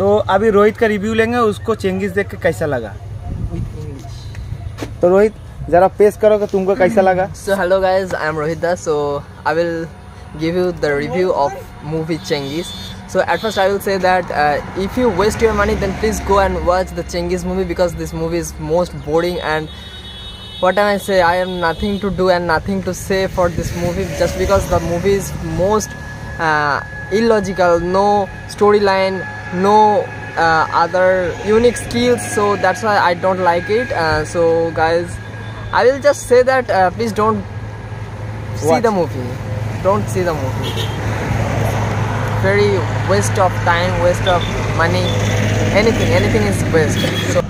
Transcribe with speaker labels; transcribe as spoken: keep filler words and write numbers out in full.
Speaker 1: तो अभी रोहित का रिव्यू लेंगे, उसको चेंगिस देख के कैसा लगा। तो रोहित जरा पेश करो कि तुमको कैसा लगा।
Speaker 2: So hello guys, I am Rohit. So I will give you the review of movie Chengiz. So at first I will say that uh, if you waste your money, then please go and watch the Chengiz movie, because this movie is most boring, and what can I say, I have nothing to do and nothing to say for this movie, just because the movie is most uh, illogical, no storyline, no uh, other unique skills, so that's why I don't like it. Uh, so guys, I will just say that uh, please don't see
Speaker 1: Watch.
Speaker 2: the movie. Don't see the movie. Very waste of time, waste of money. Anything, anything is waste. So